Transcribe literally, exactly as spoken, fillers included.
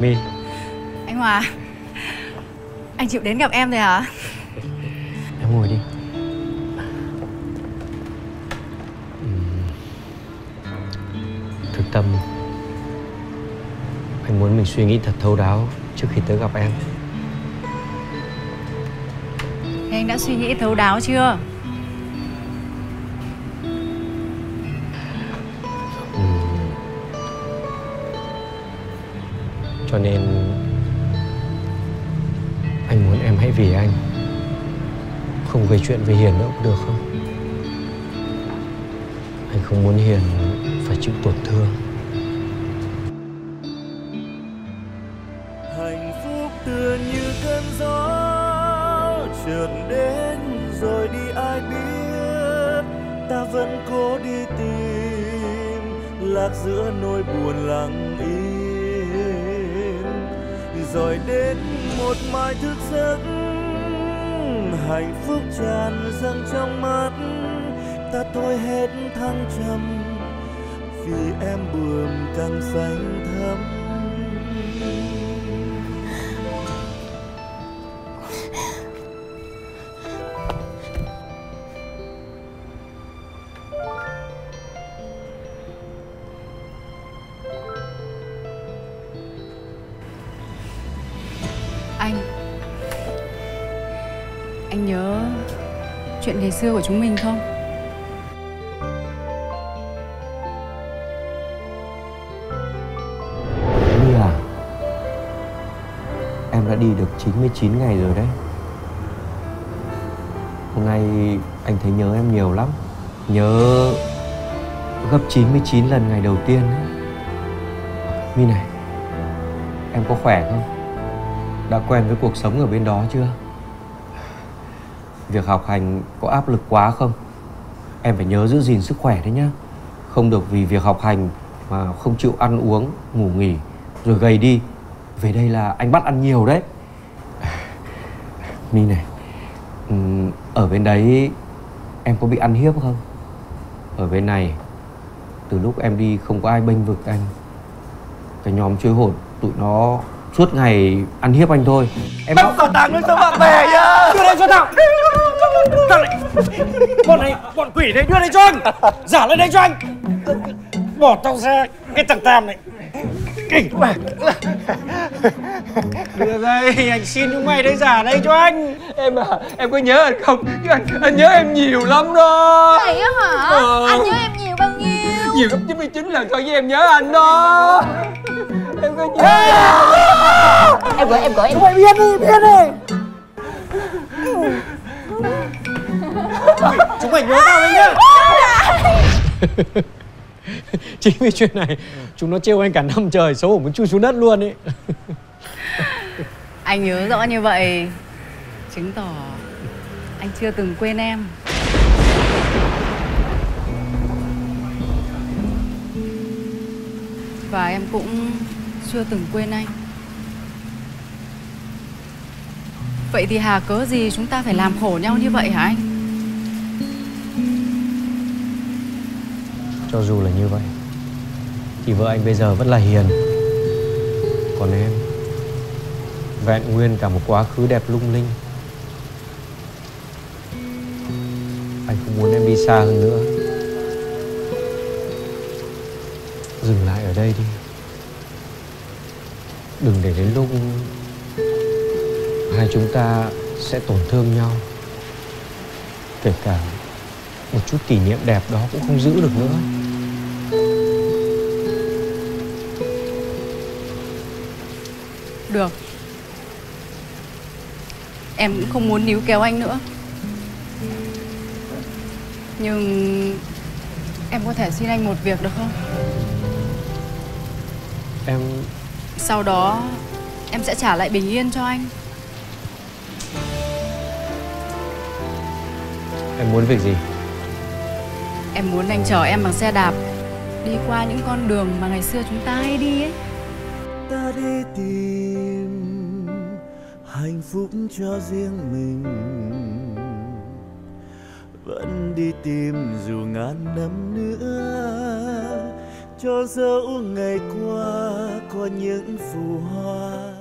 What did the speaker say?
My. Anh Hòa, anh chịu đến gặp em rồi hả? Em ngồi đi. Thực tâm, anh muốn mình suy nghĩ thật thấu đáo trước khi tới gặp em. Thế anh đã suy nghĩ thấu đáo chưa? Uhm. Cho nên anh muốn em hãy vì anh không gây chuyện với Hiền nữa, cũng được không? Anh không muốn Hiền phải chịu tổn thương. Hạnh phúc tựa như cơn gió chợt đến rồi đi, ai biết ta vẫn cố đi tìm, lạc giữa nỗi buồn lặng im, rồi đến một mai thức giấc, hạnh phúc tràn dâng trong mắt ta, thôi hết thăng trầm vì em buồm càng xanh thắm. Anh Anh nhớ chuyện ngày xưa của chúng mình không? My à, em đã đi được chín mươi chín ngày rồi đấy. Hôm nay anh thấy nhớ em nhiều lắm. Nhớ gấp chín mươi chín lần ngày đầu tiên ấy. My này, em có khỏe không? Đã quen với cuộc sống ở bên đó chưa? Việc học hành có áp lực quá không? Em phải nhớ giữ gìn sức khỏe đấy nhá. Không được vì việc học hành mà không chịu ăn uống, ngủ nghỉ rồi gầy đi. Về đây là anh bắt ăn nhiều đấy. My này, ở bên đấy em có bị ăn hiếp không? Ở bên này, từ lúc em đi không có ai bênh vực anh. Cái nhóm chơi hồn tụi nó suốt ngày ăn hiếp anh thôi. Em Bắt quả tang với số bạn bè nhá. Đưa đây cho tao. Tao này, bọn này, bọn quỷ này đưa đây cho anh. Giả lên đây cho anh. Bỏ tao ra cái thằng Tam này. Đưa đây, anh xin chúng mày đấy, giả đây cho anh. Em à, em có nhớ anh không? Anh, anh nhớ em nhiều lắm đó. Vậy á hả? Ờ. Anh nhớ em nhiều bao nhiêu? Nhiều gấp chín mươi chín lần thôi với em nhớ anh đó. Em có nhớ. Em gửi, em gửi em. Chúng mày biết đi, biết đi. Chúng mày nhớ tao đấy nhá. Chính vì chuyện này chúng nó trêu anh cả năm trời, xấu hổ muốn chui xuống đất luôn ấy. Anh nhớ rõ như vậy chứng tỏ anh chưa từng quên em. Và em cũng chưa từng quên anh. Vậy thì hà cớ gì chúng ta phải làm khổ nhau như vậy hả anh? Cho dù là như vậy thì vợ anh bây giờ vẫn là Hiền. Còn em vẹn nguyên cả một quá khứ đẹp lung linh. Anh không muốn em đi xa hơn nữa. Dừng lại ở đây đi. Đừng để đến lúc hai chúng ta sẽ tổn thương nhau. Kể cả một chút kỷ niệm đẹp đó cũng không giữ được nữa. Được. Em cũng không muốn níu kéo anh nữa. Nhưng em có thể xin anh một việc được không? Em... Sau đó em sẽ trả lại bình yên cho anh. Em muốn việc gì? Em muốn anh chở em bằng xe đạp đi qua những con đường mà ngày xưa chúng ta hay đi ấy. Ta đi tìm hạnh phúc cho riêng mình, vẫn đi tìm dù ngàn năm nữa, cho dẫu ngày qua có những phù hoa